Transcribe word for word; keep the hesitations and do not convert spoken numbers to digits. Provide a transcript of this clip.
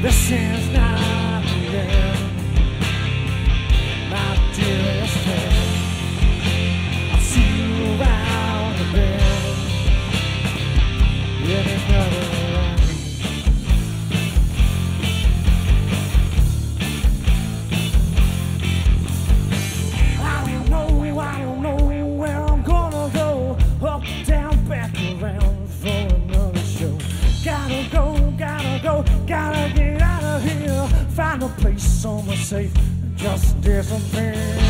This is not the end, my dearest friend. I'll see you around the bend in another land. I don't know, I don't know where I'm gonna go. Up, down, back around for another show. Gotta go, gotta go, gotta get out of here. Find a place somewhere safe and just disappear.